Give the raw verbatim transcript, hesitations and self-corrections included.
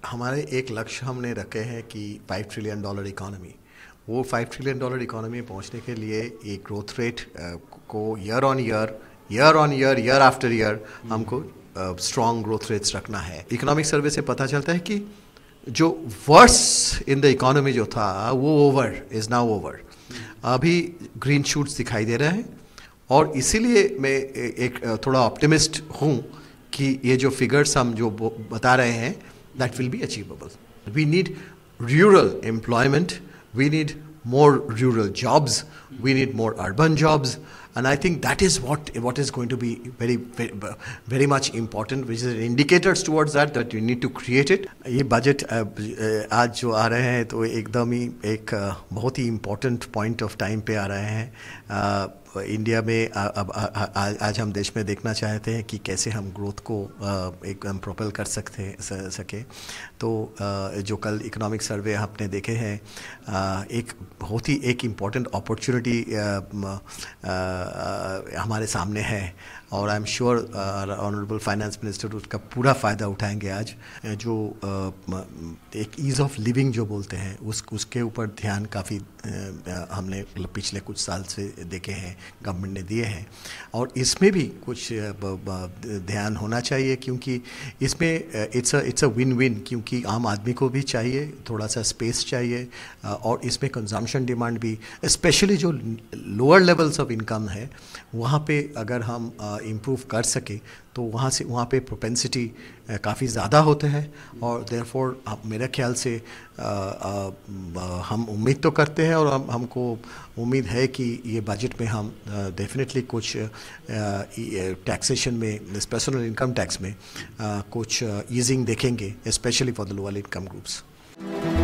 हमारे एक लक्ष्य हमने रखे हैं कि फाइव ट्रिलियन डॉलर इकोनॉमी, वो फाइव ट्रिलियन डॉलर इकोनॉमी पहुंचने के लिए एक ग्रोथ रेट को year on year year on year year after year हमको स्ट्रॉन्ग ग्रोथ रेट्स रखना है। इकोनॉमिक सर्वे से पता चलता है कि जो वर्स इन द इकोनॉमी जो था वो ओवर इज़ नाउ ओवर। अभी ग्रीन शूट्स दिखाई दे रहे हैं और इसीलिए मैं एक थोड़ा ऑप्टिमिस्ट हूँ कि ये जो फिगर्स हम जो बता रहे हैं that will be achievable. We need rural employment, we need more rural jobs, we need more urban jobs, and I think that is what what is going to be very very, very much important, which is indicators towards that that you need to create it. ये budget आज जो आ रहे हैं तो एकदम ही एक बहुत ही इम्पोर्टेंट पॉइंट ऑफ टाइम पे आ रहे हैं। इंडिया में अब आज हम देश में देखना चाहते हैं कि कैसे हम ग्रोथ को एकदम प्रोपेल कर सकते सके। तो जो कल इकोनॉमिक सर्वे आपने देखे हैं, एक बहुत ही एक इम्पॉर्टेंट अपॉर्चुनिटी हमारे सामने है और I am sure honourable finance minister उसका पूरा फ़ायदा उठाएंगे। आज जो एक ईज़ ऑफ लिविंग जो बोलते हैं उस उसके ऊपर ध्यान काफ़ी हमने पिछले कुछ साल से देखे हैं, गवर्नमेंट ने दिए हैं और इसमें भी कुछ ध्यान होना चाहिए क्योंकि इसमें it's a it's a win win, क्योंकि आम आदमी को भी चाहिए, थोड़ा सा स्पेस चाहिए और इसमें कंजम्पशन डिमांड भी, स्पेशली जो लोअर लेवल्स ऑफ इनकम है वहाँ पे अगर हम इम्प्रूव कर सके तो वहाँ से वहाँ पे प्रोपेंसिटी काफ़ी ज़्यादा होते हैं और देयरफॉर मेरे ख्याल से आ, आ, हम उम्मीद तो करते हैं और हम हमको उम्मीद है कि ये बजट में हम डेफिनेटली कुछ टैक्सेशन में, पर्सनल इनकम टैक्स में आ, कुछ ईजिंग देखेंगे, specially for the lower income groups.